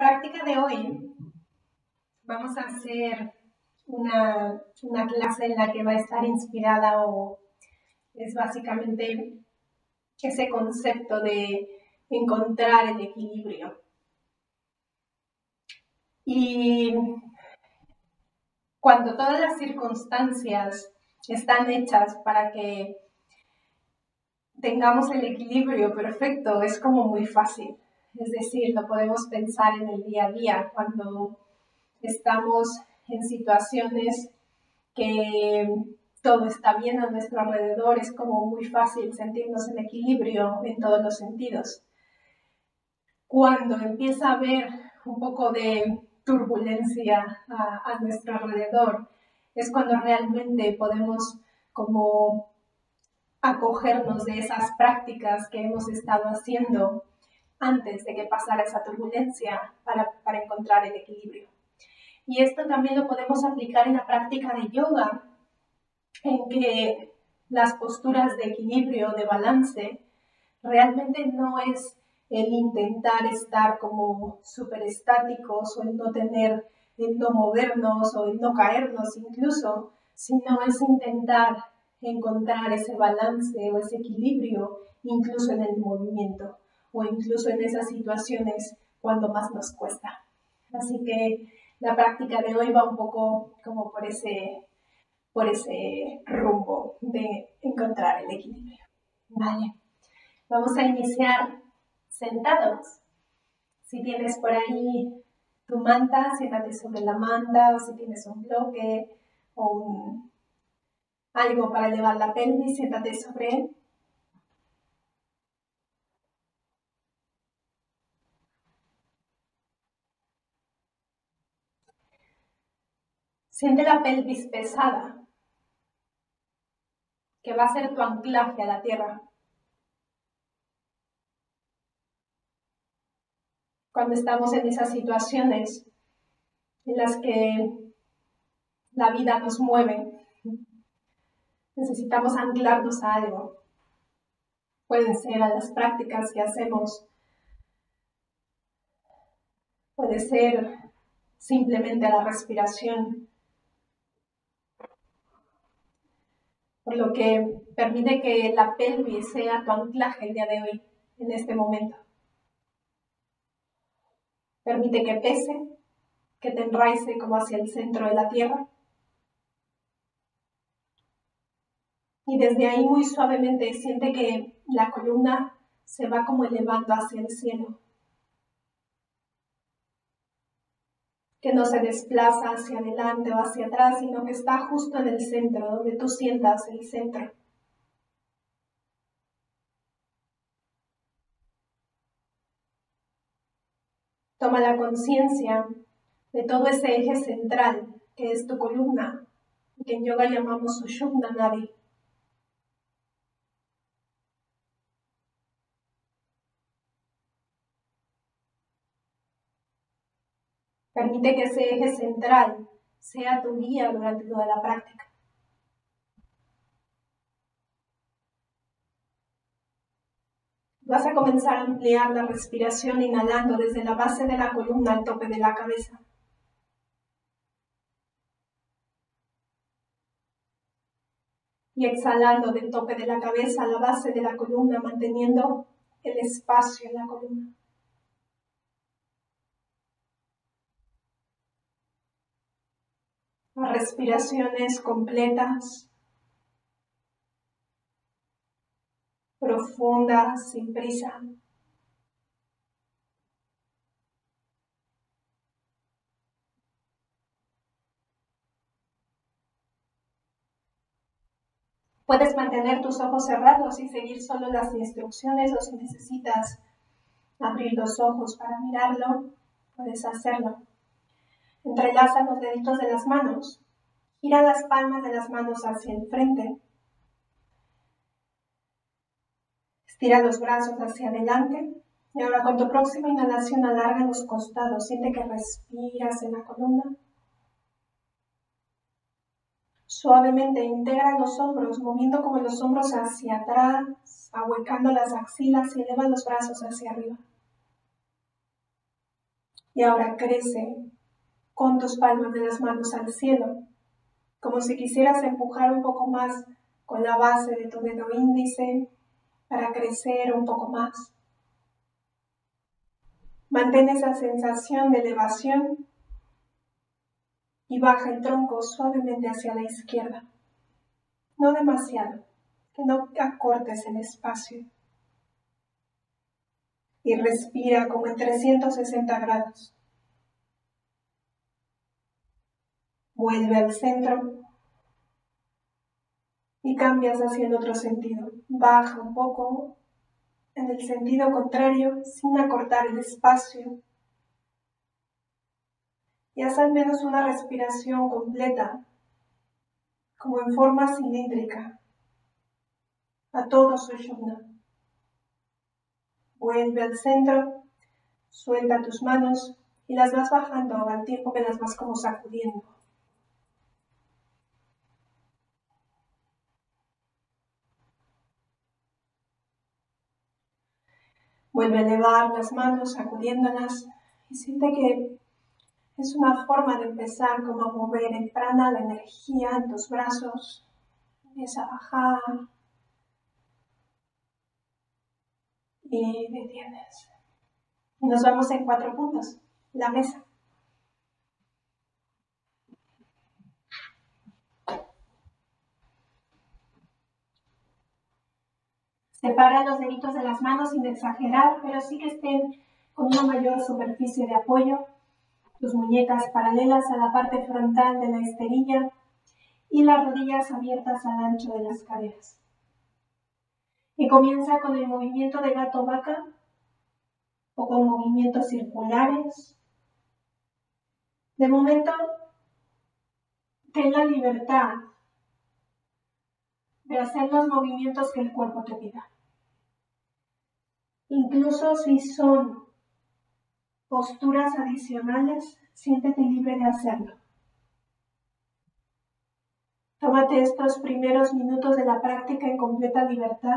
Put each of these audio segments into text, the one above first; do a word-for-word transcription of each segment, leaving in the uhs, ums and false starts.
práctica de hoy vamos a hacer una, una clase en la que va a estar inspirada o es básicamente ese concepto de encontrar el equilibrio. Y cuando todas las circunstancias están hechas para que tengamos el equilibrio perfecto, es como muy fácil. Es decir, lo podemos pensar en el día a día, cuando estamos en situaciones que todo está bien a nuestro alrededor, es como muy fácil sentirnos en equilibrio en todos los sentidos. Cuando empieza a haber un poco de turbulencia a, a nuestro alrededor, es cuando realmente podemos como acogernos de esas prácticas que hemos estado haciendo antes de que pasara esa turbulencia para, para encontrar el equilibrio. Y esto también lo podemos aplicar en la práctica de yoga, en que las posturas de equilibrio, de balance, realmente no es el intentar estar como súper estáticos o el no tener, el no movernos o el no caernos incluso, sino es intentar encontrar ese balance o ese equilibrio incluso en el movimiento o incluso en esas situaciones cuando más nos cuesta. Así que la práctica de hoy va un poco como por ese, por ese rumbo de encontrar el equilibrio. Vale, vamos a iniciar sentados. Si tienes por ahí tu manta, siéntate sobre la manta, o si tienes un bloque o un, algo para elevar la pelvis, siéntate sobre él. Siente la pelvis pesada, que va a ser tu anclaje a la tierra. Cuando estamos en esas situaciones en las que la vida nos mueve, necesitamos anclarnos a algo. Pueden ser a las prácticas que hacemos, puede ser simplemente a la respiración, por lo que permite que la pelvis sea tu anclaje el día de hoy, en este momento. Permite que pese, que te enraice como hacia el centro de la tierra. Y desde ahí muy suavemente siente que la columna se va como elevando hacia el cielo. Que no se desplaza hacia adelante o hacia atrás, sino que está justo en el centro, donde tú sientas el centro. Toma la conciencia de todo ese eje central, que es tu columna, que en yoga llamamos Sushumna Nadi. Permite que ese eje central sea tu guía durante toda la práctica. Vas a comenzar a ampliar la respiración inhalando desde la base de la columna al tope de la cabeza. Y exhalando del tope de la cabeza a la base de la columna, manteniendo el espacio en la columna. Respiraciones completas, profundas, sin prisa. Puedes mantener tus ojos cerrados y seguir solo las instrucciones, o si necesitas abrir los ojos para mirarlo, puedes hacerlo. Entrelaza los deditos de las manos. Gira las palmas de las manos hacia el frente. Estira los brazos hacia adelante. Y ahora con tu próxima inhalación alarga los costados. Siente que respiras en la columna. Suavemente integra los hombros, moviendo como los hombros hacia atrás, ahuecando las axilas y eleva los brazos hacia arriba. Y ahora crece con tus palmas de las manos al cielo, como si quisieras empujar un poco más con la base de tu dedo índice para crecer un poco más. Mantén esa sensación de elevación y baja el tronco suavemente hacia la izquierda. No demasiado, que no acortes el espacio. Y respira como en trescientos sesenta grados. Vuelve al centro y cambias hacia el otro sentido. Baja un poco en el sentido contrario sin acortar el espacio. Y haz al menos una respiración completa, como en forma cilíndrica, a todo Sushumna. Vuelve al centro, suelta tus manos y las vas bajando al tiempo que las vas como sacudiendo. Vuelve a elevar las manos, sacudiéndolas, y siente que es una forma de empezar como a mover el prana, la energía en tus brazos. Empieza a bajar y detienes. Y nos vamos en cuatro puntos. La mesa. Separa los deditos de las manos sin exagerar, pero sí que estén con una mayor superficie de apoyo. Tus muñecas paralelas a la parte frontal de la esterilla y las rodillas abiertas al ancho de las caderas. Y comienza con el movimiento de gato-vaca o con movimientos circulares. De momento, ten la libertad de hacer los movimientos que el cuerpo te pida. Incluso si son posturas adicionales, siéntete libre de hacerlo. Tómate estos primeros minutos de la práctica en completa libertad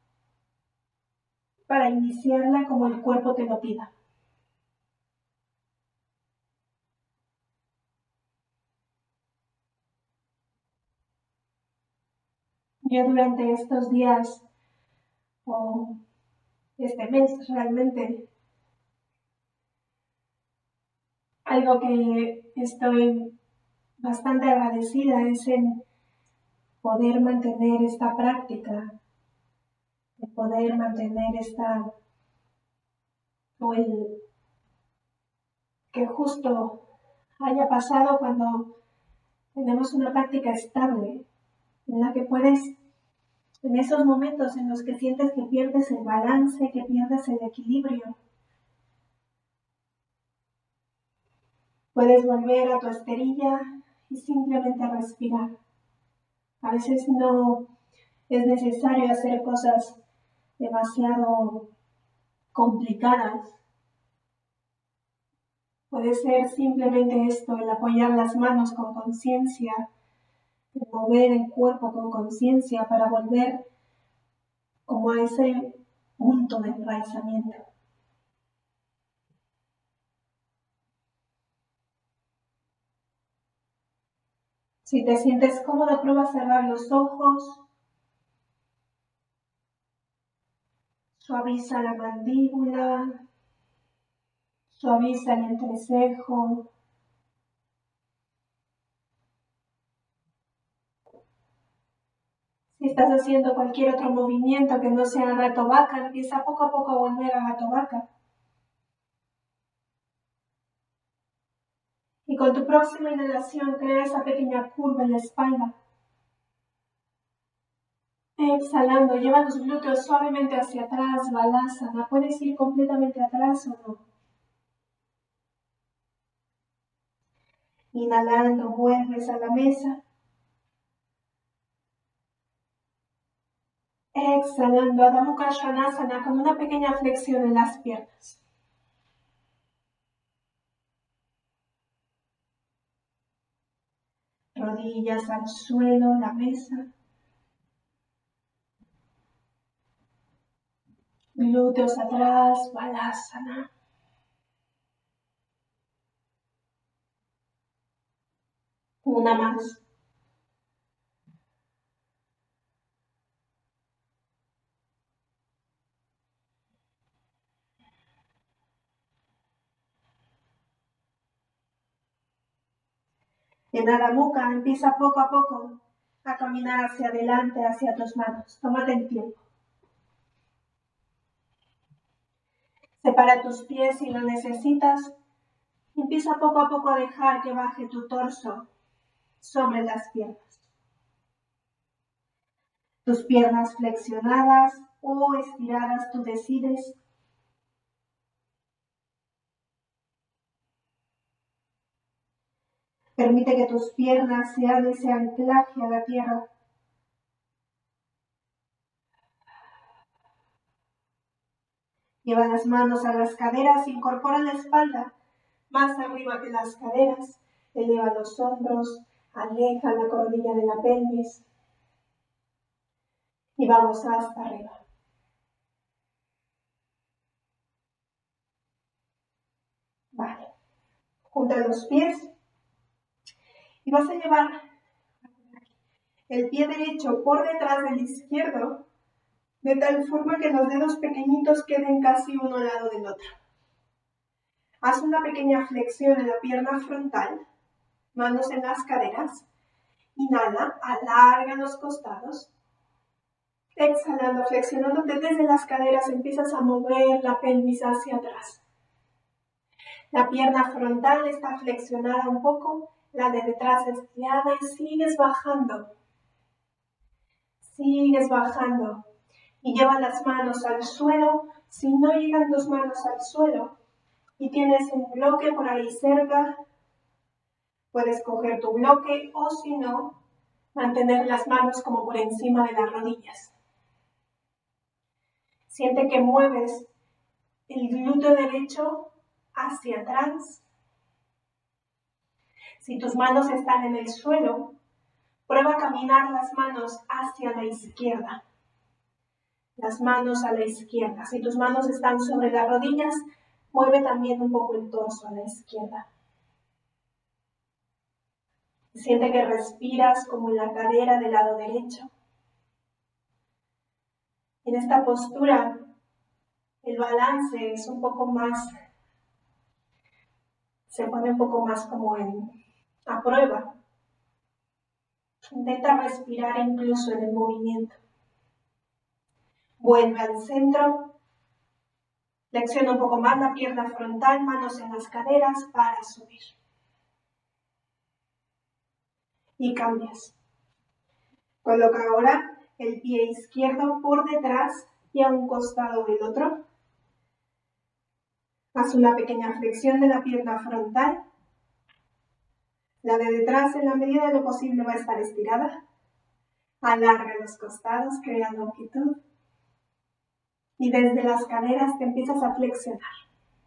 para iniciarla como el cuerpo te lo pida. Yo durante estos días o este mes realmente algo que estoy bastante agradecida es en poder mantener esta práctica, de poder mantener esta, o el que justo haya pasado cuando tenemos una práctica estable, en la que puedes, en esos momentos en los que sientes que pierdes el balance, que pierdes el equilibrio, puedes volver a tu esterilla y simplemente respirar. A veces no es necesario hacer cosas demasiado complicadas. Puede ser simplemente esto, el apoyar las manos con conciencia, el mover el cuerpo con conciencia para volver como a ese punto de enraizamiento. Si te sientes cómodo, prueba a cerrar los ojos. Suaviza la mandíbula. Suaviza el entrecejo. Si estás haciendo cualquier otro movimiento que no sea gato vaca, empieza poco a poco a volver a gato vaca. Y con tu próxima inhalación, crea esa pequeña curva en la espalda. Exhalando, lleva los glúteos suavemente hacia atrás, Balasana. Puedes ir completamente atrás o no. Inhalando, vuelves a la mesa. Exhalando, Adho Mukha Svanasana con una pequeña flexión en las piernas. Rodillas al suelo, la mesa. Glúteos atrás, Balasana. Una más. Llena la boca, empieza poco a poco a caminar hacia adelante, hacia tus manos. Tómate el tiempo. Separa tus pies si lo necesitas. Empieza poco a poco a dejar que baje tu torso sobre las piernas. Tus piernas flexionadas o estiradas, tú decides. Permite que tus piernas sean ese anclaje a la tierra. Lleva las manos a las caderas, incorpora la espalda más arriba que las caderas. Eleva los hombros, aleja la coronilla de la pelvis. Y vamos hasta arriba. Vale. Junta los pies. Y vas a llevar el pie derecho por detrás del izquierdo, de tal forma que los dedos pequeñitos queden casi uno al lado del otro. Haz una pequeña flexión en la pierna frontal, manos en las caderas. Inhala, alarga los costados. Exhalando, flexionándote desde las caderas, empiezas a mover la pelvis hacia atrás. La pierna frontal está flexionada un poco, la de detrás estirada y sigues bajando. Sigues bajando. Y lleva las manos al suelo. Si no llegan tus manos al suelo y tienes un bloque por ahí cerca, puedes coger tu bloque o si no, mantener las manos como por encima de las rodillas. Siente que mueves el glúteo derecho hacia atrás. Si tus manos están en el suelo, prueba a caminar las manos hacia la izquierda. Las manos a la izquierda. Si tus manos están sobre las rodillas, mueve también un poco el torso a la izquierda. Siente que respiras como en la cadera del lado derecho. En esta postura, el balance es un poco más, se pone un poco más como en, a prueba. Intenta respirar incluso en el movimiento. Vuelve al centro. Flexiona un poco más la pierna frontal, manos en las caderas para subir. Y cambias. Coloca ahora el pie izquierdo por detrás y a un costado del otro. Haz una pequeña flexión de la pierna frontal. La de detrás, en la medida de lo posible, va a estar estirada. Alarga los costados, crea longitud. Y desde las caderas te empiezas a flexionar.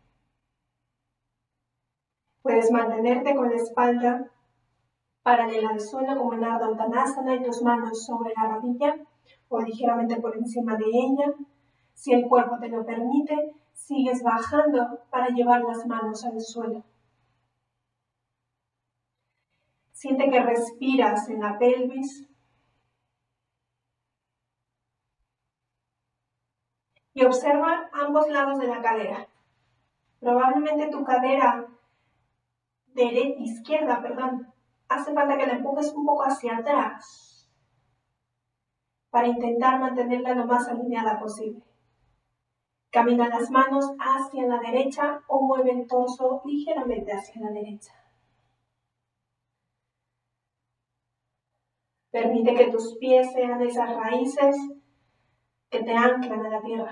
Puedes mantenerte con la espalda paralela al suelo como en Ardha Uttanasana y tus manos sobre la rodilla o ligeramente por encima de ella. Si el cuerpo te lo permite, sigues bajando para llevar las manos al suelo. Siente que respiras en la pelvis. Y observa ambos lados de la cadera. Probablemente tu cadera derecha, izquierda, perdón, hace falta que la empujes un poco hacia atrás para intentar mantenerla lo más alineada posible. Camina las manos hacia la derecha o mueve el torso ligeramente hacia la derecha. Permite que tus pies sean esas raíces que te anclan a la tierra.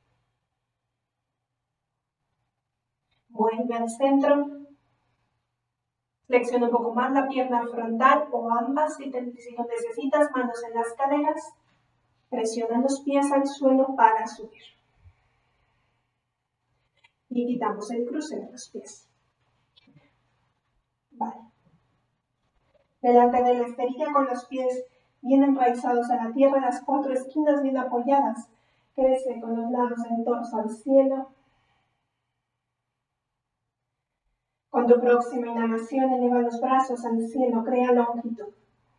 Vuelve al centro. Flexiona un poco más la pierna frontal o ambas si, te, si lo necesitas, manos en las caderas. Presiona los pies al suelo para subir. Y quitamos el cruce de los pies. Vale. Delante de la esterilla con los pies bien enraizados a la tierra, las cuatro esquinas bien apoyadas. Crece con los lados del torso al cielo. Con tu próxima inhalación, eleva los brazos al cielo, crea longitud.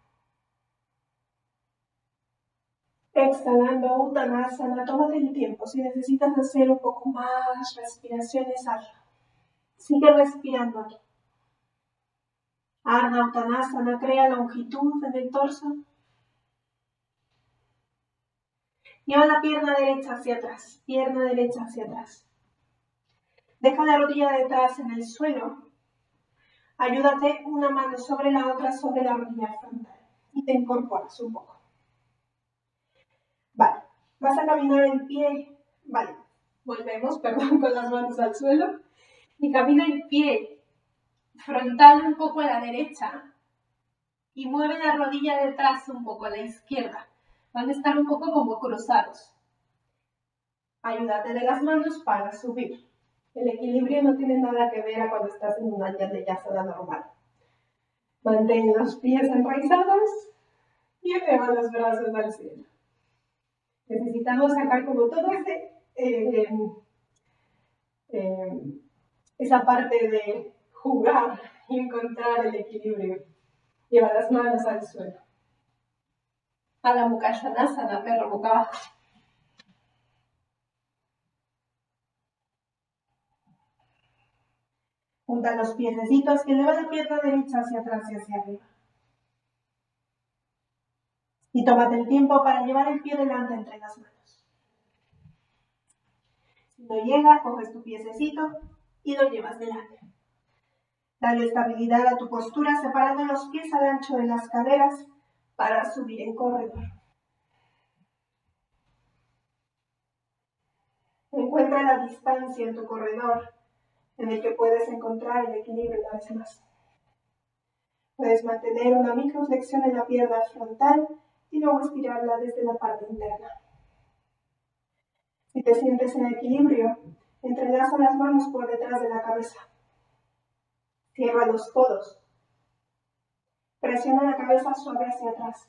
Exhalando, Uttanasana, tómate el tiempo. Si necesitas hacer un poco más respiraciones, hazlo. Sigue respirando aquí. Ardha Uttanasana, crea longitud en el torso. Lleva la pierna derecha hacia atrás, pierna derecha hacia atrás. Deja la rodilla detrás en el suelo. Ayúdate una mano sobre la otra, sobre la rodilla frontal. Y te incorporas un poco. Vale, vas a caminar el pie. Vale, volvemos, perdón, con las manos al suelo. Y camina el pie frontal un poco a la derecha. Y mueve la rodilla detrás un poco a la izquierda. Van a estar un poco como cruzados. Ayúdate de las manos para subir. El equilibrio no tiene nada que ver a cuando estás en una Yasana normal. Mantén los pies enraizados y eleva los brazos al cielo. Necesitamos sacar como todo ese, eh, eh, esa parte de jugar y encontrar el equilibrio. Lleva las manos al suelo. Adho Mukha Svanasana, perro boca abajo. Junta los piececitos y eleva la pierna derecha hacia atrás y hacia arriba. Y tómate el tiempo para llevar el pie delante entre las manos. Si no llega, coges tu piececito y lo llevas delante. Dale estabilidad a tu postura separando los pies al ancho de las caderas para subir en corredor. Encuentra la distancia en tu corredor en el que puedes encontrar el equilibrio una vez más. Puedes mantener una microflexión en la pierna frontal y luego estirarla desde la parte interna. Si te sientes en equilibrio, entrelaza las manos por detrás de la cabeza. Cierra los codos. Presiona la cabeza suave hacia atrás.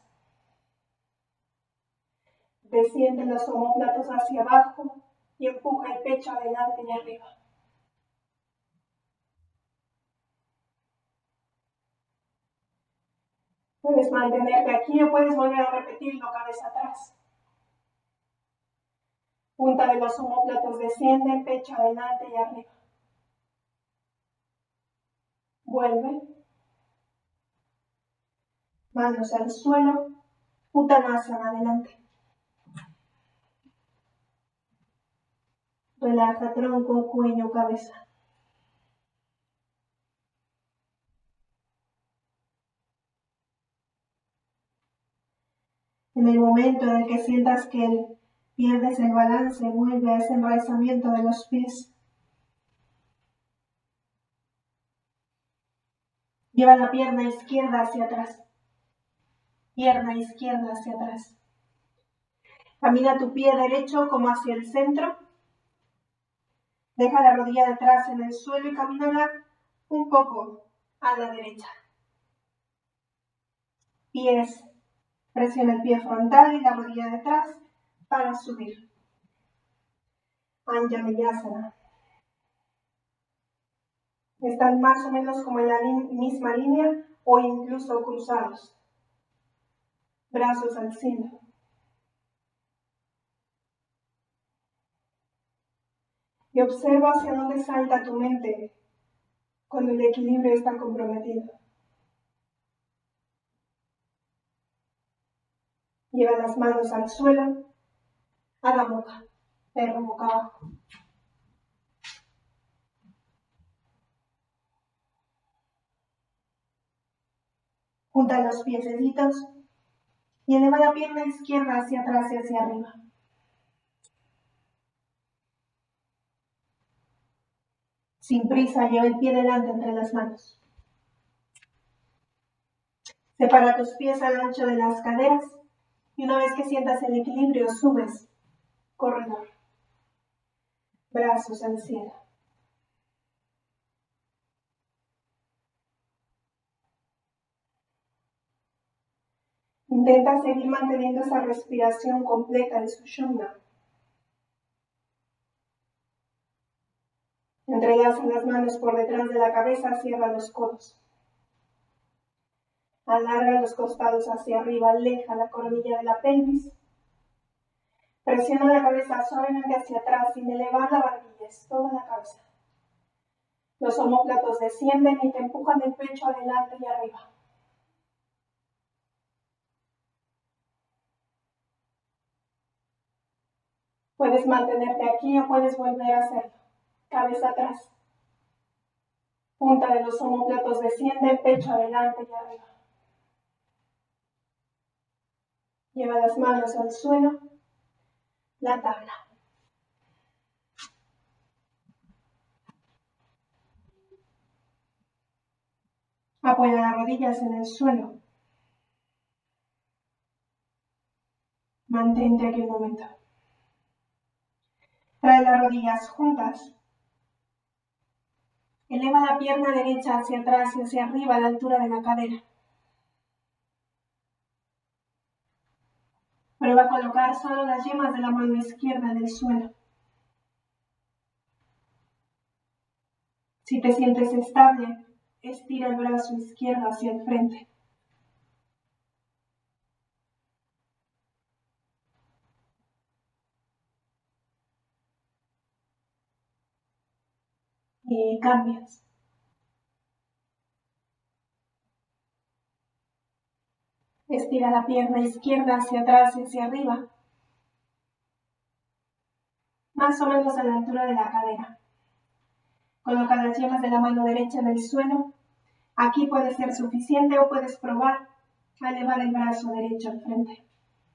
Desciende los omóplatos hacia abajo y empuja el pecho adelante y arriba. Puedes mantenerte aquí o puedes volver a repetirlo cabeza atrás. Punta de los omóplatos desciende, pecho adelante y arriba. Vuelve. Manos al suelo. Uttanasana adelante. Relaja tronco, cuello, cabeza. En el momento en el que sientas que el, pierdes el balance, vuelve a ese enraizamiento de los pies. Lleva la pierna izquierda hacia atrás. Pierna izquierda hacia atrás. Camina tu pie derecho como hacia el centro. Deja la rodilla detrás en el suelo y camínala un poco a la derecha. Pies. Presiona el pie frontal y la rodilla detrás para subir. Anjaneyasana. Están más o menos como en la misma línea o incluso cruzados. Brazos al cielo. Y observa hacia dónde salta tu mente cuando el equilibrio está comprometido. Lleva las manos al suelo, Adho Mukha, perro boca abajo. Junta los piececitos y eleva la pierna izquierda hacia atrás y hacia arriba. Sin prisa, lleva el pie delante entre las manos. Separa tus pies al ancho de las caderas y una vez que sientas el equilibrio, subes, corredor. Brazos al cielo. Intenta seguir manteniendo esa respiración completa en Sushumna. Entrelaza las manos por detrás de la cabeza, cierra los codos. Alarga los costados hacia arriba, aleja la coronilla de la pelvis. Presiona la cabeza suavemente hacia atrás sin elevar la barbilla, es toda la cabeza. Los omóplatos descienden y te empujan el pecho adelante y arriba. Puedes mantenerte aquí o puedes volver a hacerlo. Cabeza atrás. Punta de los omóplatos desciende, pecho adelante y arriba. Lleva las manos al suelo, la tabla. Apoya las rodillas en el suelo. Mantente aquí un momento. Trae las rodillas juntas. Eleva la pierna derecha hacia atrás y hacia arriba a la altura de la cadera. Prueba a colocar solo las yemas de la mano izquierda en el suelo. Si te sientes estable, estira el brazo izquierdo hacia el frente. Y cambias. Estira la pierna izquierda hacia atrás y hacia arriba, más o menos a la altura de la cadera. Coloca las yemas de la mano derecha en el suelo. Aquí puede ser suficiente o puedes probar a elevar el brazo derecho al frente.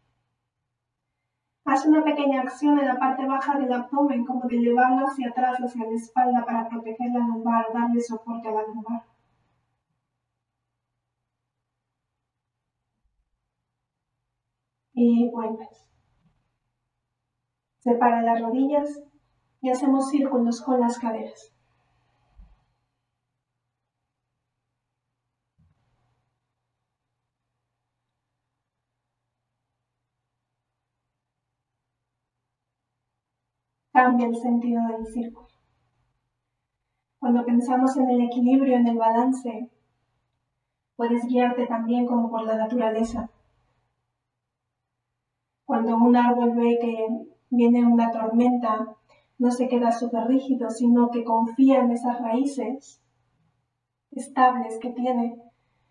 Haz una pequeña acción en la parte baja del abdomen, como de elevarlo hacia atrás, hacia la espalda para proteger la lumbar, darle soporte a la lumbar. Y vuelves. Separa las rodillas y hacemos círculos con las caderas. Cambia el sentido del círculo. Cuando pensamos en el equilibrio, en el balance, puedes guiarte también como por la naturaleza. Cuando un árbol ve que viene una tormenta, no se queda súper rígido, sino que confía en esas raíces estables que tiene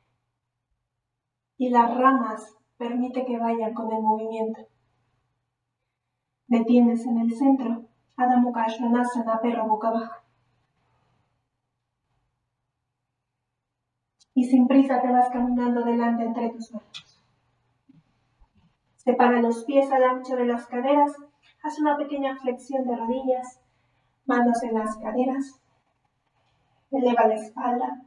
y las ramas permite que vayan con el movimiento. Detienes en el centro, Adho Mukha Svanasana, perro boca abajo. Y sin prisa te vas caminando delante entre tus manos. Separa los pies al ancho de las caderas, haz una pequeña flexión de rodillas, manos en las caderas, eleva la espalda.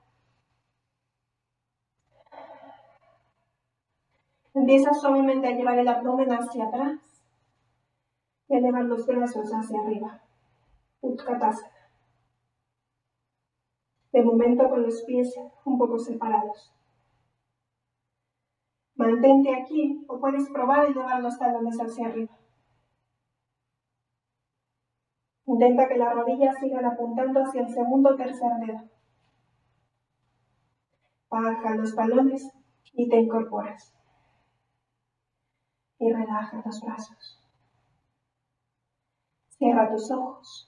Empieza suavemente a llevar el abdomen hacia atrás y elevar los brazos hacia arriba. Utkatasana. De momento con los pies un poco separados. Mantente aquí o puedes probar elevar los talones hacia arriba. Intenta que las rodillas sigan apuntando hacia el segundo o tercer dedo. Baja los talones y te incorporas. Y relaja los brazos. Cierra tus ojos.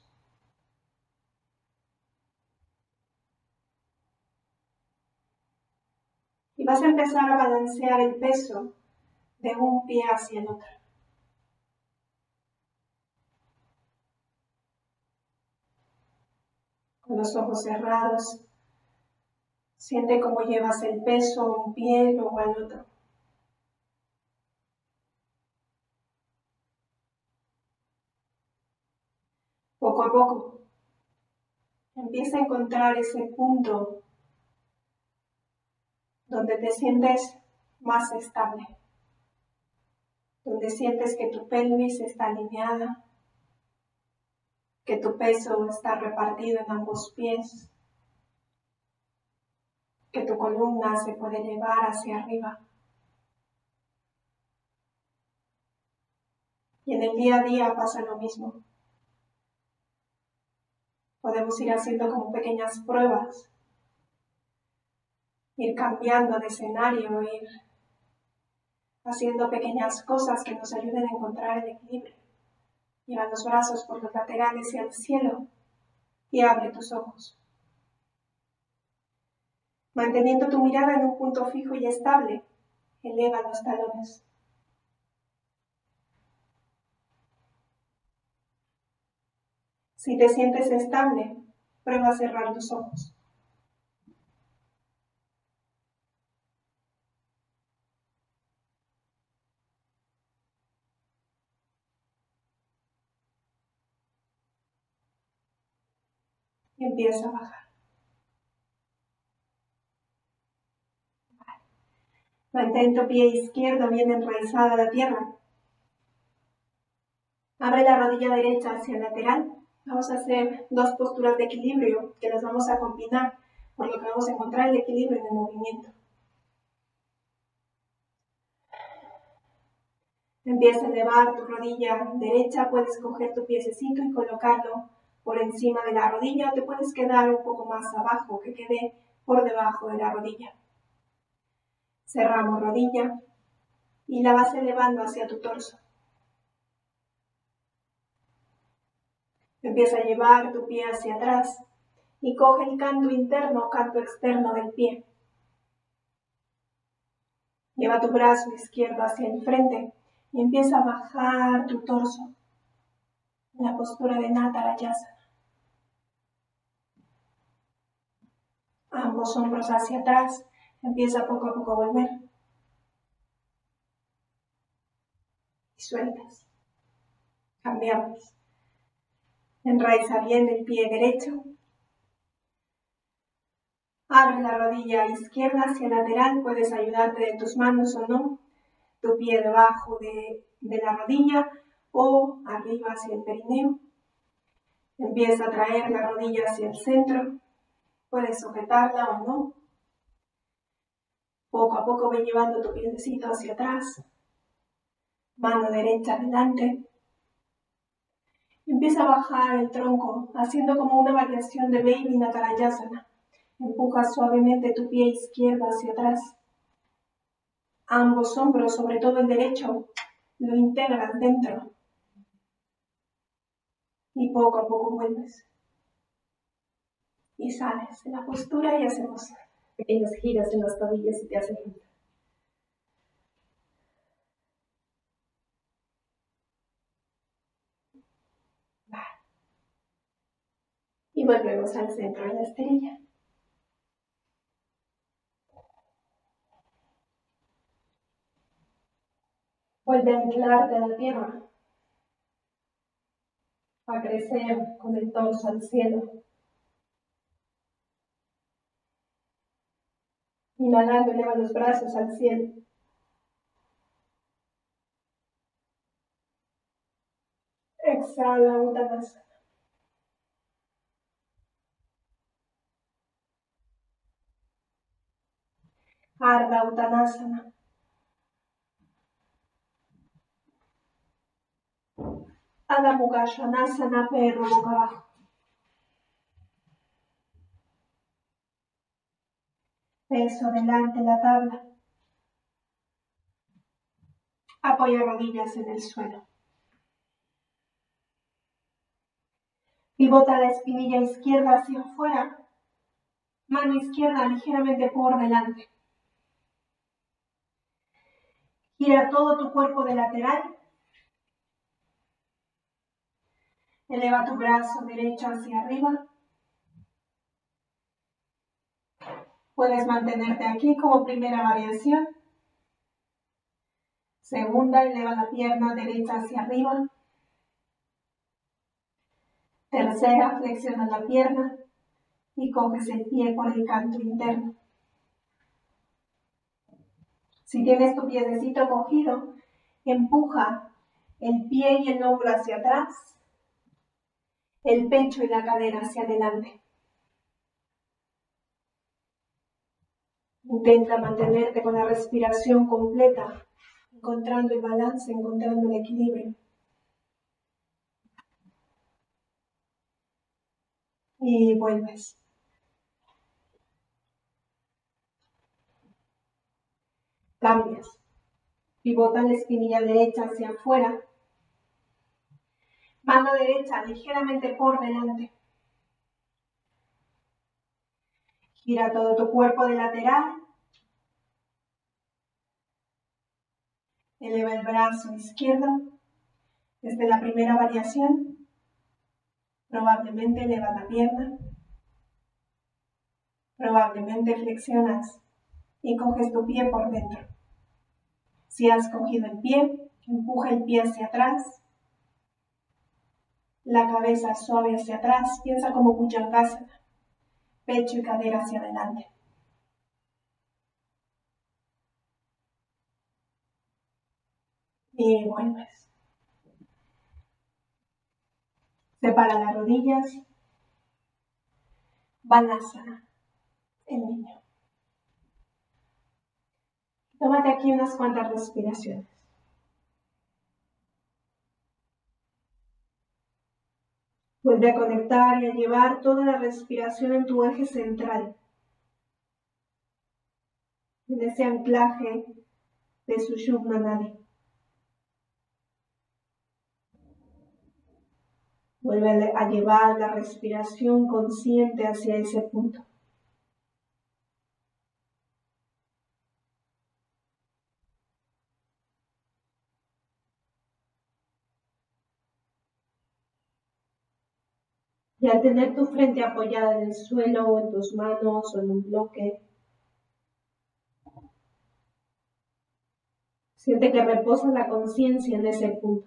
Y vas a empezar a balancear el peso de un pie hacia el otro. Con los ojos cerrados, siente cómo llevas el peso a un pie o al otro. Poco a poco, empieza a encontrar ese punto donde te sientes más estable, donde sientes que tu pelvis está alineada, que tu peso está repartido en ambos pies, que tu columna se puede elevar hacia arriba. Y en el día a día pasa lo mismo. Podemos ir haciendo como pequeñas pruebas, ir cambiando de escenario, ir haciendo pequeñas cosas que nos ayuden a encontrar el equilibrio. Lleva los brazos por los laterales y al cielo y abre tus ojos. Manteniendo tu mirada en un punto fijo y estable, eleva los talones. Si te sientes estable, prueba a cerrar tus ojos. Y empieza a bajar. Mantén tu pie izquierdo bien enraizado a la tierra. Abre la rodilla derecha hacia el lateral. Vamos a hacer dos posturas de equilibrio que las vamos a combinar, por lo que vamos a encontrar el equilibrio en el movimiento. Empieza a elevar tu rodilla derecha, puedes coger tu piececito y colocarlo por encima de la rodilla o te puedes quedar un poco más abajo, que quede por debajo de la rodilla. Cerramos rodilla y la vas elevando hacia tu torso. Empieza a llevar tu pie hacia atrás y coge el canto interno o canto externo del pie. Lleva tu brazo izquierdo hacia el frente y empieza a bajar tu torso en la postura de Natarayasana. Ambos hombros hacia atrás, empieza poco a poco a volver. Y sueltas. Cambiamos. Enraiza bien el pie derecho. Abre la rodilla izquierda hacia el lateral, puedes ayudarte de tus manos o no. Tu pie debajo de, de la rodilla o arriba hacia el perineo. Empieza a traer la rodilla hacia el centro. Puedes sujetarla o no. Poco a poco ve llevando tu piececito hacia atrás. Mano derecha adelante. Empieza a bajar el tronco, haciendo como una variación de Baby Natarayasana. Empuja suavemente tu pie izquierdo hacia atrás. Ambos hombros, sobre todo el derecho, lo integras dentro. Y poco a poco vuelves. Y sales de la postura y hacemos pequeños giros en las tobillas si te hace falta. Y volvemos al centro de la esterilla. Vuelve a anclarte a la tierra. A crecer con el torso al cielo. Inhalando, eleva los brazos al cielo. Exhala, Uttanasana. Ardha Uttanasana. Adho Mukha Svanasana, perro boca abajo. Peso delante la tabla. Apoya rodillas en el suelo. Pivota la espinilla izquierda hacia afuera. Mano izquierda ligeramente por delante. Gira todo tu cuerpo de lateral. Eleva tu brazo derecho hacia arriba. Puedes mantenerte aquí como primera variación. Segunda, eleva la pierna derecha hacia arriba. Tercera, flexiona la pierna y coges el pie por el canto interno. Si tienes tu piececito cogido, empuja el pie y el hombro hacia atrás, el pecho y la cadera hacia adelante. Intenta mantenerte con la respiración completa, encontrando el balance, encontrando el equilibrio. Y vuelves. Cambias. Pivota la espinilla derecha hacia afuera. Mano derecha ligeramente por delante. Gira todo tu cuerpo de lateral. Eleva el brazo izquierdo. Desde la primera variación, probablemente eleva la pierna. Probablemente flexionas y coges tu pie por dentro. Si has cogido el pie, empuja el pie hacia atrás. La cabeza suave hacia atrás. Piensa como Bhujangasana. Pecho y cadera hacia adelante. Y vuelves. Separa las rodillas. Balasana. El niño. Tómate aquí unas cuantas respiraciones. Vuelve a conectar y a llevar toda la respiración en tu eje central. En ese anclaje de Sushumna Nadi. Vuelve a llevar la respiración consciente hacia ese punto. Y al tener tu frente apoyada en el suelo o en tus manos o en un bloque, siente que reposa la conciencia en ese punto.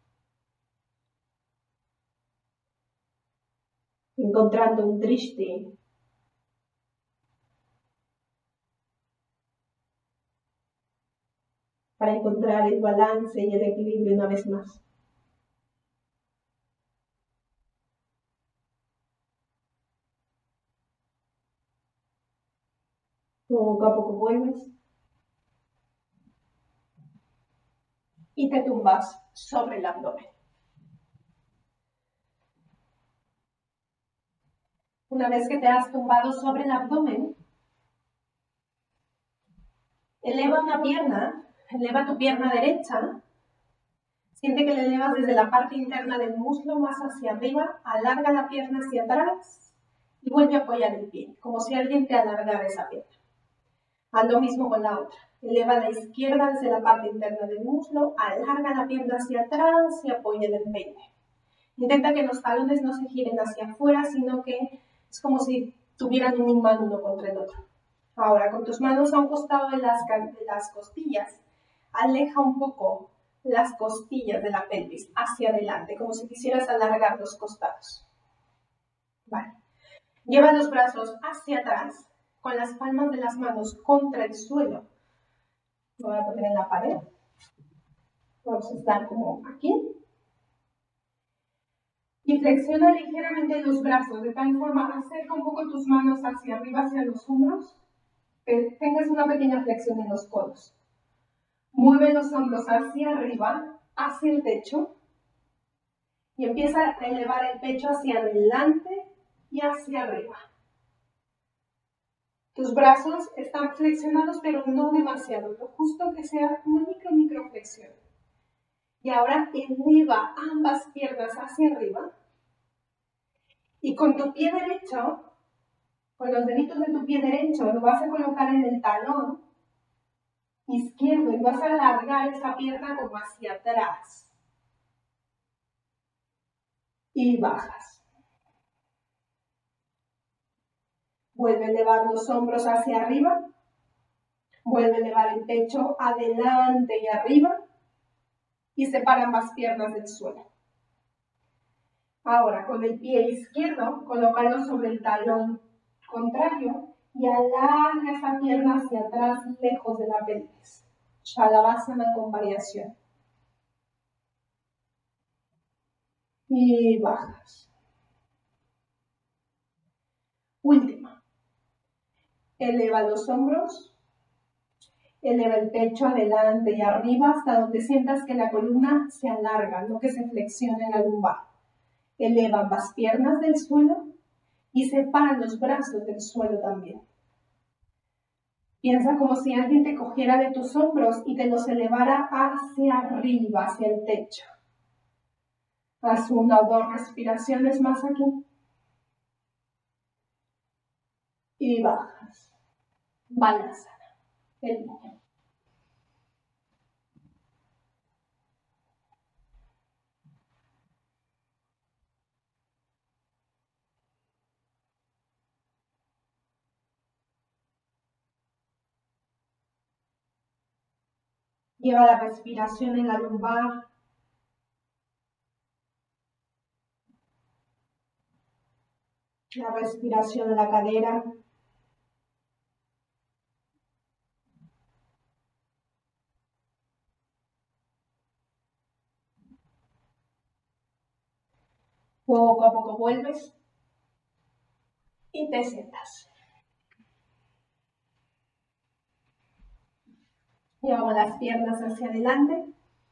Encontrando un drishti. Para encontrar el balance y el equilibrio una vez más. Poco a poco vuelves. Y te tumbas sobre el abdomen. Una vez que te has tumbado sobre el abdomen, eleva una pierna, eleva tu pierna derecha, siente que la elevas desde la parte interna del muslo más hacia arriba, alarga la pierna hacia atrás y vuelve a apoyar el pie, como si alguien te alargara esa pierna. Haz lo mismo con la otra. Eleva la izquierda desde la parte interna del muslo, alarga la pierna hacia atrás y apoya el empeine. Intenta que los talones no se giren hacia afuera, sino que es como si tuvieran un imán uno contra el otro. Ahora, con tus manos a un costado de las, de las costillas, aleja un poco las costillas de la pelvis hacia adelante, como si quisieras alargar los costados. Vale. Lleva los brazos hacia atrás, con las palmas de las manos contra el suelo. Lo voy a poner en la pared. Vamos a estar como aquí. Y flexiona ligeramente los brazos, de tal forma, acerca un poco tus manos hacia arriba, hacia los hombros, que tengas una pequeña flexión en los codos. Mueve los hombros hacia arriba, hacia el techo, y empieza a elevar el pecho hacia adelante y hacia arriba. Tus brazos están flexionados, pero no demasiado, lo justo que sea una micro, micro flexión. Y ahora eleva ambas piernas hacia arriba. Y con tu pie derecho, con los deditos de tu pie derecho, lo vas a colocar en el talón izquierdo y vas a alargar esa pierna como hacia atrás. Y bajas. Vuelve a elevar los hombros hacia arriba. Vuelve a elevar el pecho adelante y arriba. Y separa ambas piernas del suelo. Ahora, con el pie izquierdo, colócalo sobre el talón contrario y alarga esa pierna hacia atrás, lejos de la pelvis. Shalabhasana con variación. Y bajas. Última. Eleva los hombros. Eleva el pecho adelante y arriba hasta donde sientas que la columna se alarga, no que se flexione en la lumbar. Eleva ambas piernas del suelo Y separa los brazos del suelo también. Piensa como si alguien te cogiera de tus hombros y te los elevara hacia arriba, hacia el techo. Haz una o dos respiraciones más aquí. Y bajas. Balasana. El niño. Lleva la respiración en la lumbar. La respiración en la cadera. Poco a poco vuelves y te sientas. Llevamos las piernas hacia adelante.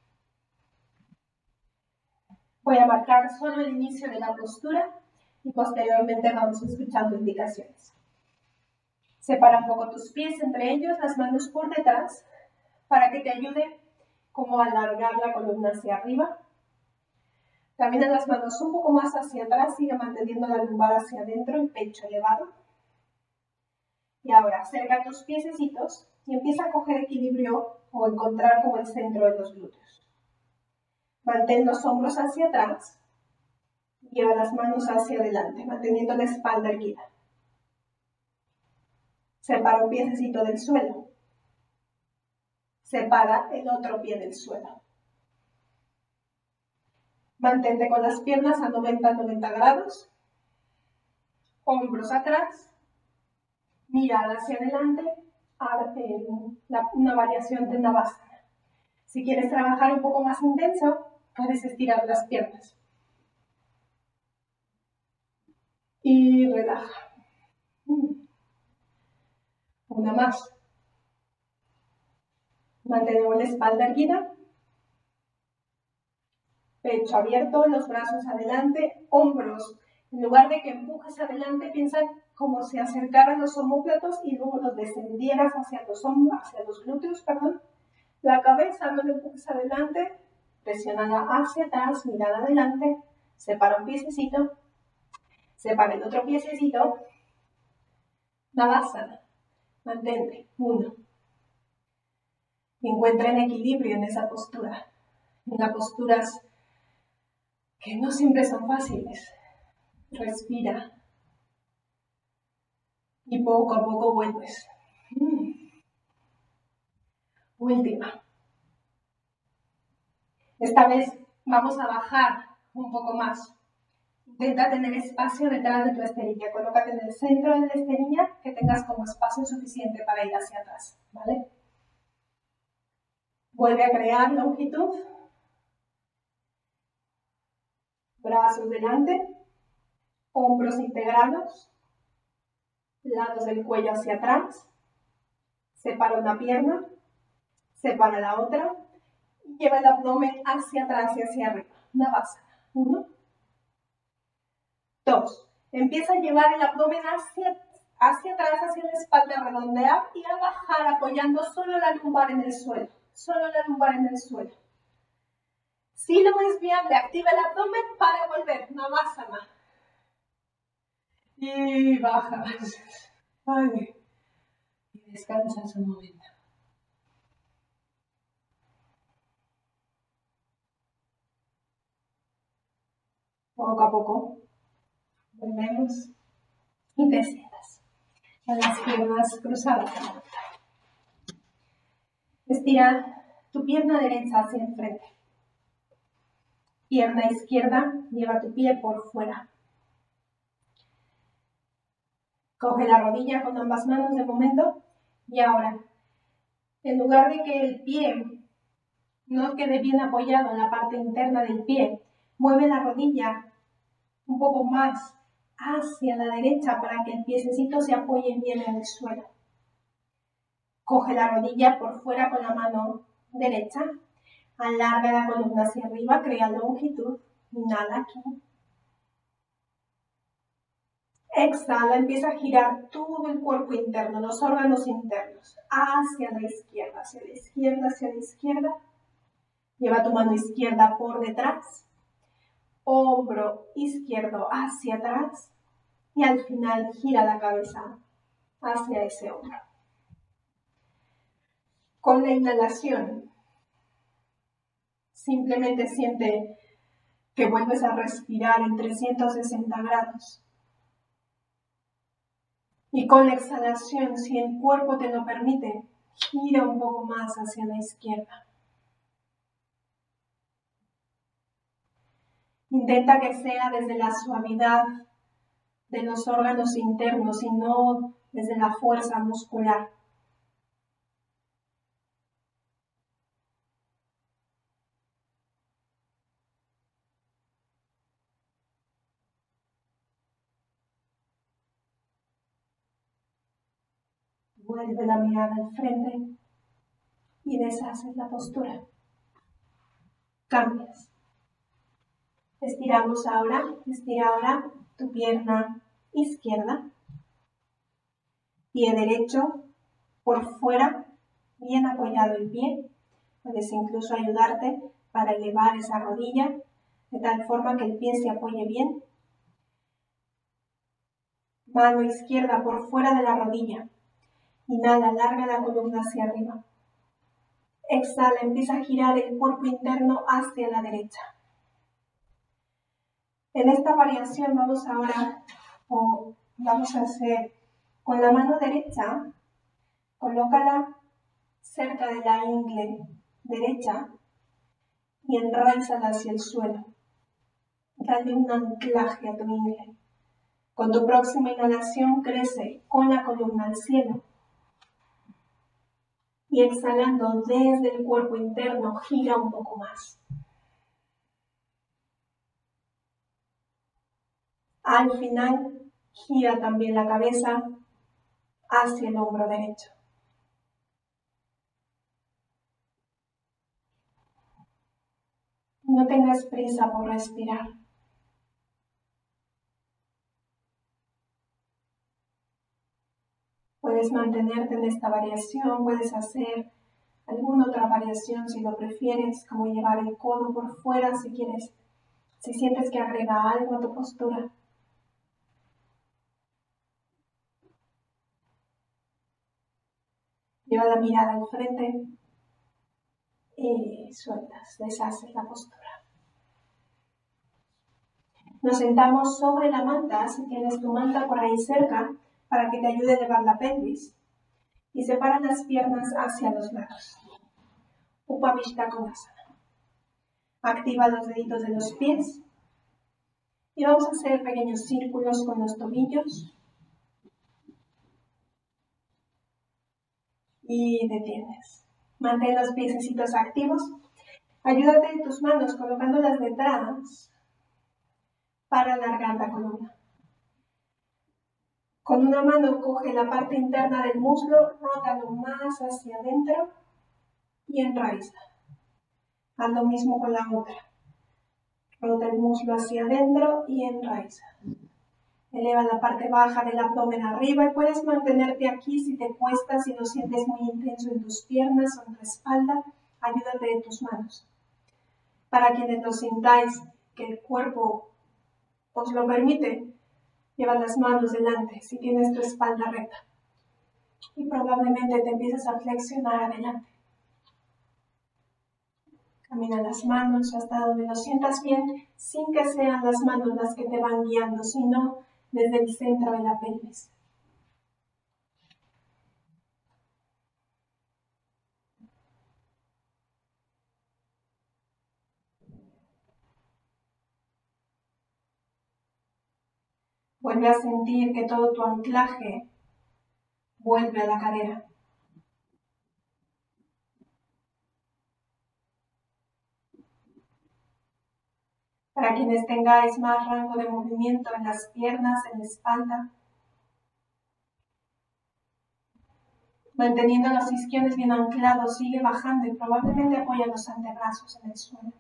Voy a marcar solo el inicio de la postura y posteriormente vamos escuchando indicaciones. Separa un poco tus pies entre ellos, las manos por detrás, para que te ayude como a alargar la columna hacia arriba. Camina las manos un poco más hacia atrás, sigue manteniendo la lumbar hacia adentro, el pecho elevado. Y ahora acerca tus piececitos y empieza a coger equilibrio o encontrar como el centro de los glúteos. Mantén los hombros hacia atrás. Lleva las manos hacia adelante, manteniendo la espalda erguida. Separa un piececito del suelo. Separa el otro pie del suelo. Mantente con las piernas a noventa a noventa grados. Hombros atrás. Mirada hacia adelante. Una variación de Navasana. Si quieres trabajar un poco más intenso, puedes estirar las piernas. Y relaja. Una más. Mantenemos la espalda erguida. Pecho abierto, los brazos adelante, hombros. En lugar de que empujes adelante, piensa como si acercaran los omóplatos y luego los descendieras hacia los hombros, hacia los glúteos, perdón. La cabeza no le empujes adelante, presionada hacia atrás, mirada adelante, separa un piececito, separa el otro piececito. Navasana. Mantente. Uno. Encuentra en equilibrio en esa postura. En las posturas que no siempre son fáciles. Respira. Y poco a poco vuelves. Mm. Última. Esta vez vamos a bajar un poco más. Intenta tener espacio detrás de tu esterilla. Colócate en el centro de la esterilla, que tengas como espacio suficiente para ir hacia atrás, ¿vale? Vuelve a crear longitud. Brazos delante. Hombros integrados. Lados del cuello hacia atrás. Separa una pierna. Separa la otra. Lleva el abdomen hacia atrás y hacia arriba. Navasana. Uno. Dos. Empieza a llevar el abdomen hacia, hacia atrás, hacia la espalda, redondear y a bajar apoyando solo la lumbar en el suelo. Solo la lumbar en el suelo. Si lo es viable, activa el abdomen para volver. Navasana. Y bajas. Ay. Y descansas un momento. Poco a poco. Volvemos y te sientas con las piernas cruzadas. Estira tu pierna derecha hacia el frente. Pierna izquierda, lleva tu pie por fuera. Coge la rodilla con ambas manos de momento y ahora, en lugar de que el pie no quede bien apoyado en la parte interna del pie, mueve la rodilla un poco más hacia la derecha para que el piececito se apoye bien en el suelo. Coge la rodilla por fuera con la mano derecha, alarga la columna hacia arriba, crea longitud, inhala aquí. Exhala, empieza a girar todo el cuerpo interno, los órganos internos, hacia la izquierda, hacia la izquierda, hacia la izquierda. Lleva tu mano izquierda por detrás, hombro izquierdo hacia atrás y al final gira la cabeza hacia ese hombro. Con la inhalación, simplemente siente que vuelves a respirar en trescientos sesenta grados. Y con la exhalación, si el cuerpo te lo permite, gira un poco más hacia la izquierda. Intenta que sea desde la suavidad de los órganos internos y no desde la fuerza muscular. Vuelve la mirada al frente y deshaces la postura. Cambias. Estiramos ahora, estira ahora tu pierna izquierda, pie derecho por fuera, bien apoyado el pie. Puedes incluso ayudarte para elevar esa rodilla de tal forma que el pie se apoye bien. Mano izquierda por fuera de la rodilla. Inhala, alarga la columna hacia arriba. Exhala, empieza a girar el cuerpo interno hacia la derecha. En esta variación vamos ahora, o vamos a hacer con la mano derecha, colócala cerca de la ingle derecha y enraízala hacia el suelo. Dale un anclaje a tu ingle. Con tu próxima inhalación crece con la columna al cielo. Y exhalando desde el cuerpo interno, gira un poco más. Al final, gira también la cabeza hacia el hombro derecho. No tengas prisa por respirar. Puedes mantenerte en esta variación, puedes hacer alguna otra variación si lo prefieres, como llevar el codo por fuera si quieres, si sientes que agrega algo a tu postura. Lleva la mirada al frente y sueltas, deshaces la postura. Nos sentamos sobre la manta, si tienes tu manta por ahí cerca, para que te ayude a elevar la pelvis. Y separa las piernas hacia los lados. Upavishta Konasana. Activa los deditos de los pies. Y vamos a hacer pequeños círculos con los tobillos. Y detienes. Mantén los piececitos activos. Ayúdate en tus manos colocándolas detrás para alargar la columna. Con una mano coge la parte interna del muslo, rótalo más hacia adentro y enraiza. Haz lo mismo con la otra. Rota el muslo hacia adentro y enraiza. Eleva la parte baja del abdomen arriba y puedes mantenerte aquí si te cuesta, si lo sientes muy intenso en tus piernas o en tu espalda, ayúdate de tus manos. Para quienes lo sintáis que el cuerpo os lo permite, lleva las manos delante si tienes tu espalda recta. Y probablemente te empieces a flexionar adelante. Camina las manos hasta donde lo sientas bien, sin que sean las manos las que te van guiando, sino desde el centro de la pelvis. Vuelve a sentir que todo tu anclaje vuelve a la cadera. Para quienes tengáis más rango de movimiento en las piernas, en la espalda, manteniendo los isquiones bien anclados, sigue bajando y probablemente apoya los antebrazos en el suelo.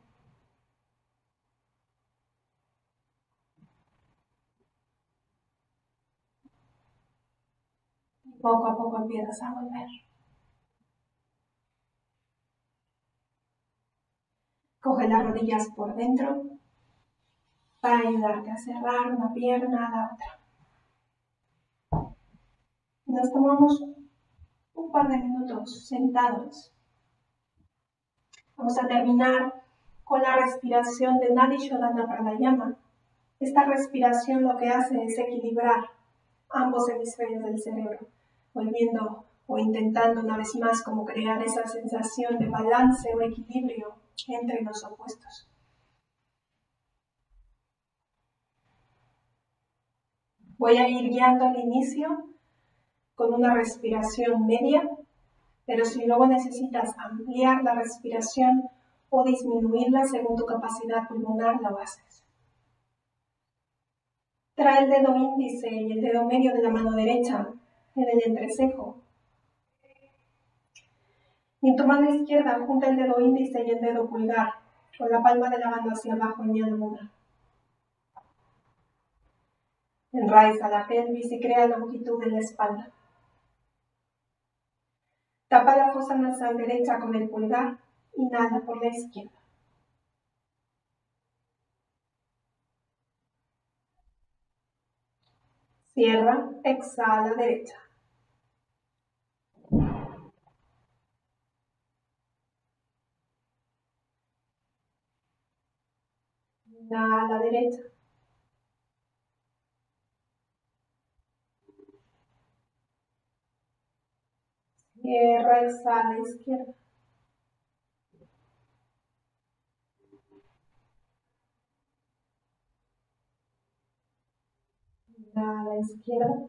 Poco a poco empiezas a volver. Coge las rodillas por dentro para ayudarte a cerrar una pierna a la otra. Nos tomamos un par de minutos sentados. Vamos a terminar con la respiración de Nadi Shodhana Pranayama. Esta respiración lo que hace es equilibrar ambos hemisferios del cerebro, volviendo o intentando una vez más como crear esa sensación de balance o equilibrio entre los opuestos. Voy a ir guiando al inicio con una respiración media, pero si luego necesitas ampliar la respiración o disminuirla según tu capacidad pulmonar, lo haces. Trae el dedo índice y el dedo medio de la mano derecha en el entrecejo. Y en tu mano izquierda junta el dedo índice y el dedo pulgar, con la palma de la mano hacia abajo en Jnana Mudra. Enraiza la pelvis y crea longitud en la espalda. Tapa la fosa nasal derecha con el pulgar, inhala por la izquierda. Cierra, exhala derecha. Inhala derecha. Cierra, exhala izquierda. Inhala izquierda.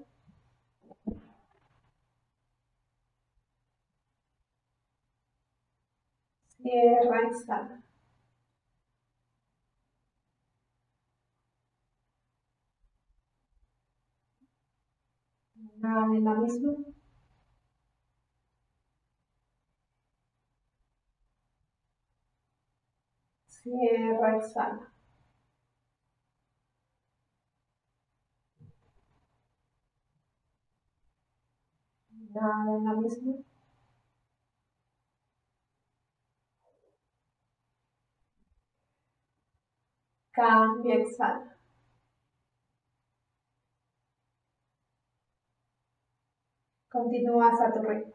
Cierra, exhala. Inhala en la misma. Cierra, exhala. Inhala en la misma. Cambia, exhala. Continúas a tu ritmo.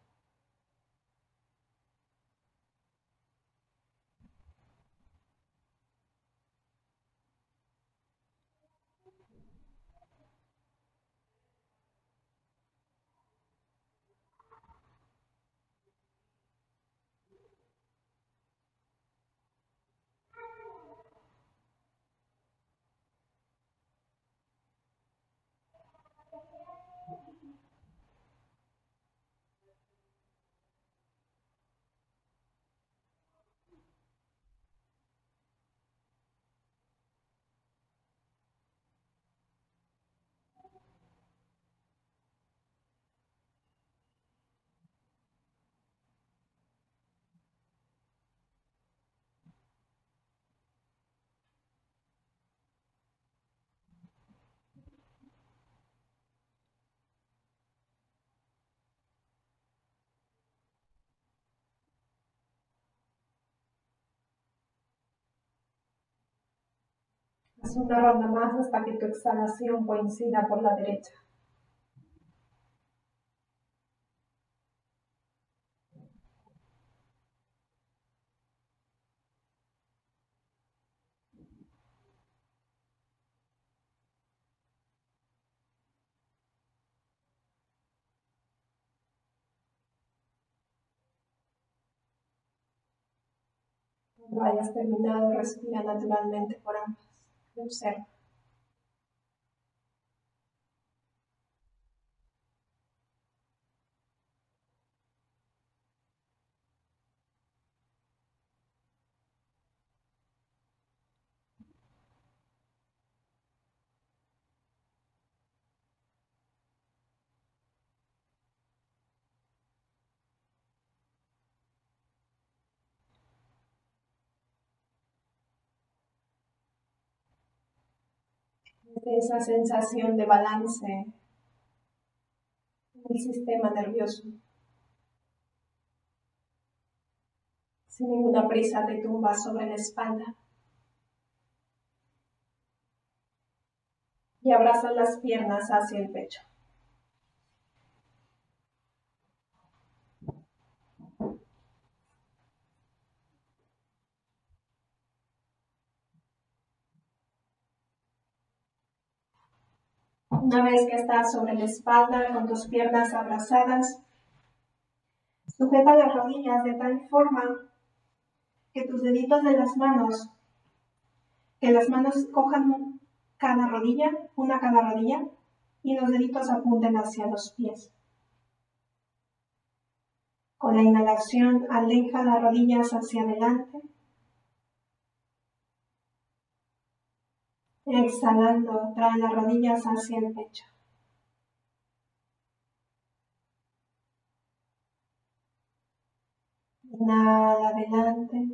Haz una ronda más hasta que tu exhalación coincida por la derecha. Cuando hayas terminado, respira naturalmente por ambas y observa. Esa sensación de balance en el sistema nervioso. Sin ninguna prisa te tumbas sobre la espalda y abrazas las piernas hacia el pecho. Una vez que estás sobre la espalda con tus piernas abrazadas, sujeta las rodillas de tal forma que tus deditos de las manos, que las manos cojan cada rodilla, una cada rodilla, y los deditos apunten hacia los pies. Con la inhalación, aleja las rodillas hacia adelante. Exhalando, trae las rodillas hacia el pecho. Inhala adelante.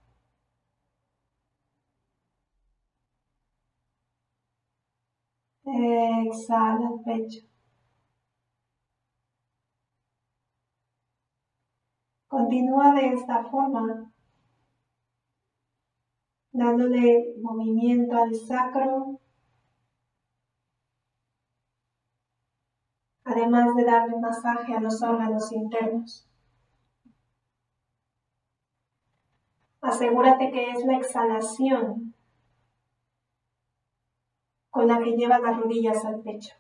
Exhala el pecho. Continúa de esta forma, dándole movimiento al sacro, además de darle masaje a los órganos internos. Asegúrate que es la exhalación con la que llevas las rodillas al pecho.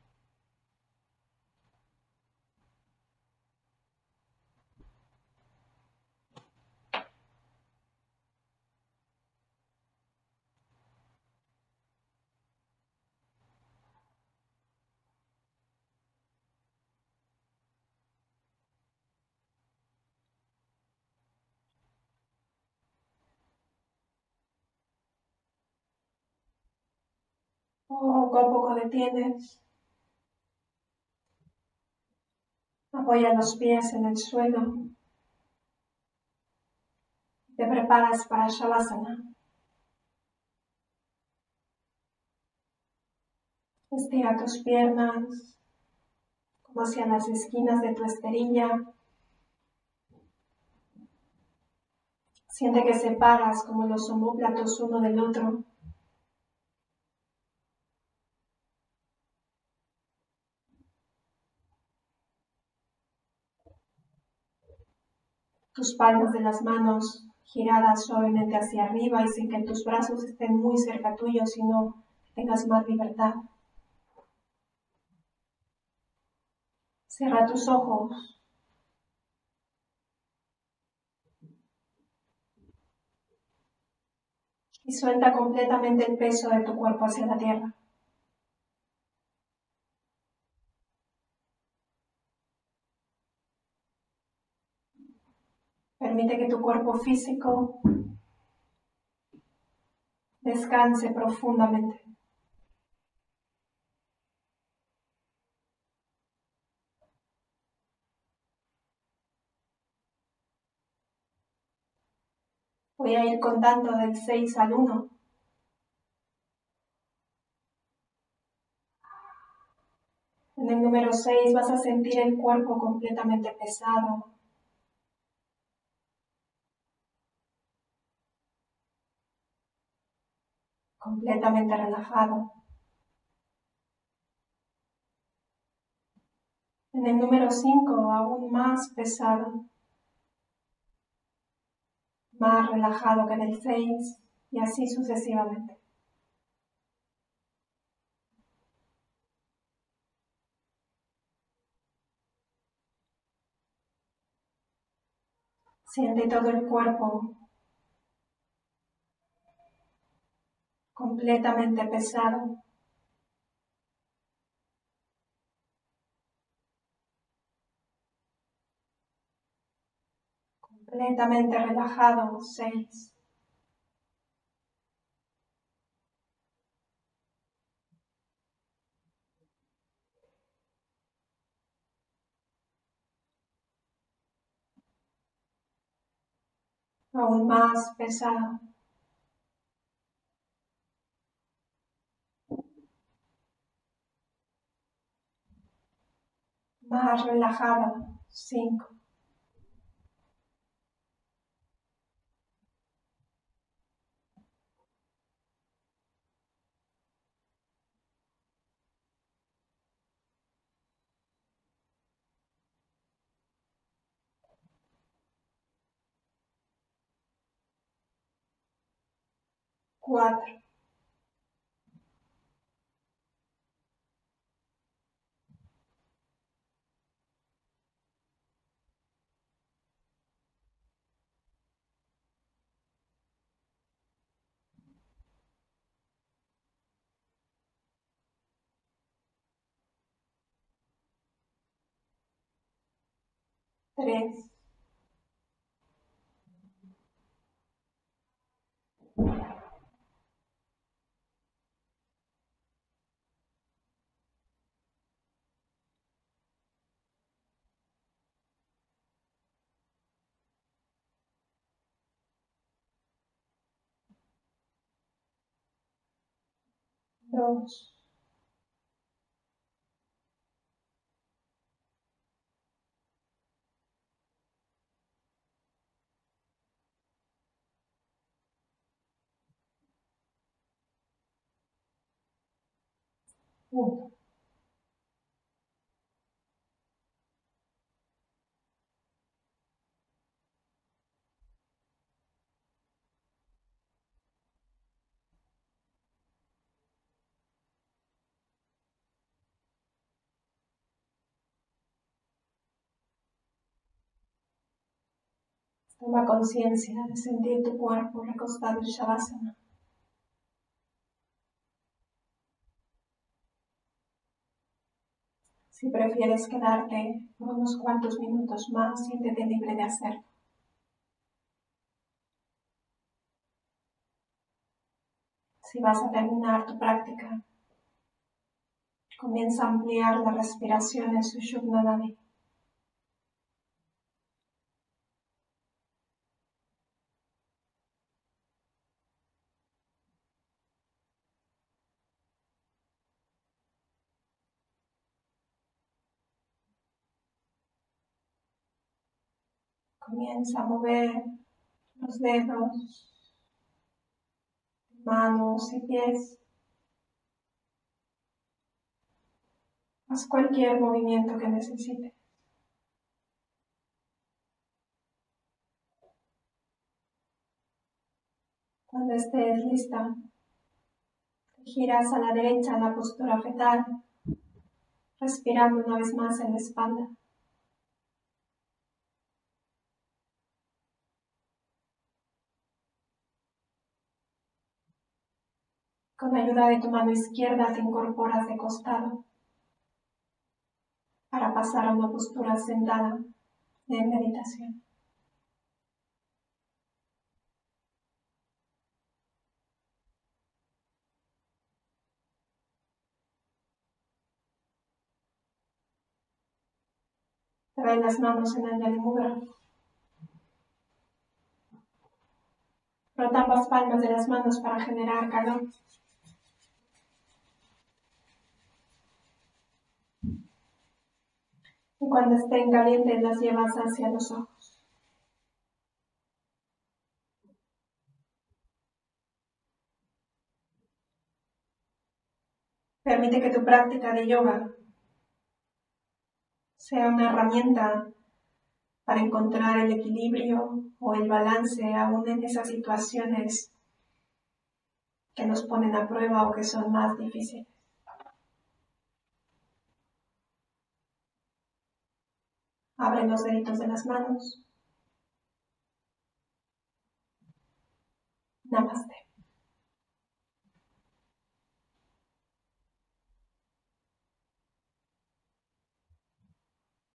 Poco a poco detienes. Apoya los pies en el suelo. Te preparas para Shavasana. Estira tus piernas como hacia las esquinas de tu esterilla. Siente que separas como los omóplatos uno del otro. Tus palmas de las manos giradas suavemente hacia arriba y sin que tus brazos estén muy cerca tuyo, sino que tengas más libertad. Cierra tus ojos. Y suelta completamente el peso de tu cuerpo hacia la tierra. Permite que tu cuerpo físico descanse profundamente. Voy a ir contando del seis al uno. En el número seis vas a sentir el cuerpo completamente pesado. Completamente relajado. En el número cinco, aún más pesado. Más relajado que en el seis y así sucesivamente. Siente todo el cuerpo completamente pesado. Completamente relajado, seis. Aún más pesado. más relajado. Cinco. Cuatro. Tres. Dos. Uno. Toma conciencia de sentir tu cuerpo recostado en Shavasana. Si prefieres quedarte por unos cuantos minutos más, siéntete libre de hacerlo. Si vas a terminar tu práctica, comienza a ampliar la respiración en Sushumna Nadi. Comienza a mover los dedos, manos y pies. Haz cualquier movimiento que necesites. Cuando estés lista, te giras a la derecha en la postura fetal, respirando una vez más en la espalda. Con ayuda de tu mano izquierda te incorporas de costado para pasar a una postura sentada de meditación. Trae las manos en Anjali Mudra. Frota ambas palmas de las manos para generar calor. Y cuando estén calientes las llevas hacia los ojos. Permite que tu práctica de yoga sea una herramienta para encontrar el equilibrio o el balance aún en esas situaciones que nos ponen a prueba o que son más difíciles. Abre los deditos de las manos. Namaste.